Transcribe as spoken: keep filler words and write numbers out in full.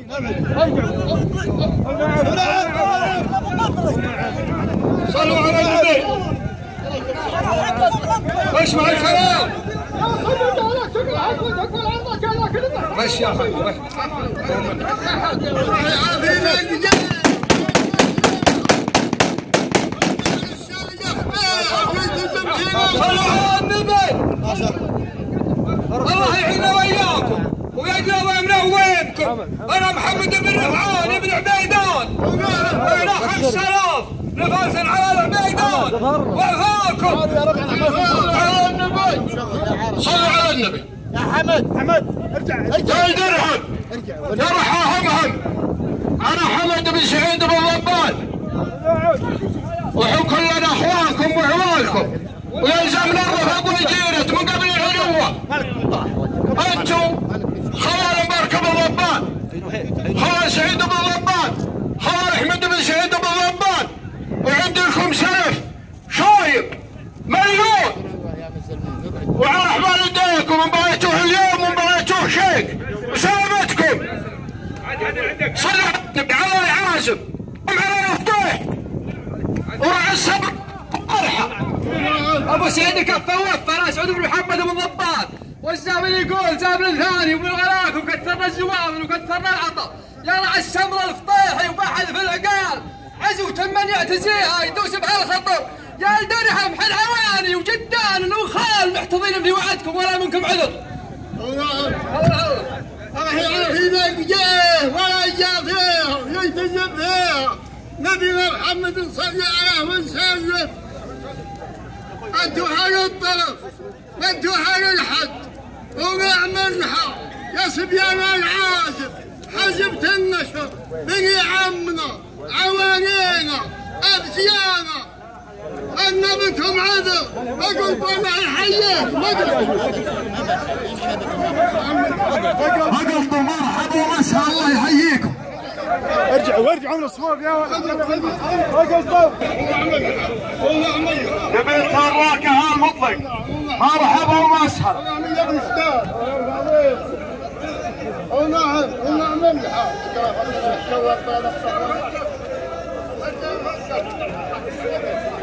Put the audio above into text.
صلوا على النبي. وش مع الكلام؟ مشي يا اخي الله يعافينا. صلوا على النبي. الله يعيننا وياكم ويجعل امنا وينكم. انا محمد بن رفعان ابن عبيدان من اخ الشرف نفاس على عبيدان وفاكم. على النبي. صلوا على النبي. يا حمد حمد ارجع ارجع يا درهم يا رحاهم. انا حمد بن سعيد بن ضبان وحكم لنا اخوانكم وعوالكم ويلزمنا الرفق والجيرة من قبل العدوة. انتم خوال مركب الضبان، خوال سعيد بن ضبان، خوال احمد بن سعيد بن ضبان، وعندكم سلف شايب مليون وعلى احبال يديكم مباريتوه اليوم ومباريتوه شيك وسلامتكم. صلوا على النبي على العازم وعلى المفتوح ورع الصبر ارحم. ابو سعيد كفى ووفى انا سعود بن محمد بن ضبان والزامل يقول زامل ثاني ومن غلاك وكثرنا الزوامل وكثرنا العطا يا رع السمره الفطيحي وبحث في العقال عزو تمن يعتزيها يدوس بهالخطر يا الدرهم حل عواني وجدان وخال محتضين في وعدكم ولا منكم عذر. الله الله الله يعافينا بجاه ولا يجافيهم يلتزم فيها. نبينا محمد صلى عليه وسلم. انتوا حال الطرف وانتوا حال الحد ونعملها يا صبيان العازب حزبت النشر بني عمنا عوانينا ابزيانا ان بكم عذر اقول طلع الحيات وقف مرحبا وما شاء الله يحييكم. ارجعوا وارجعوا من الصفوف يا وقف قبل تراك هالمطلق مرحبا ومسهلا. يا ابن استاذ ونعم ونعم الحال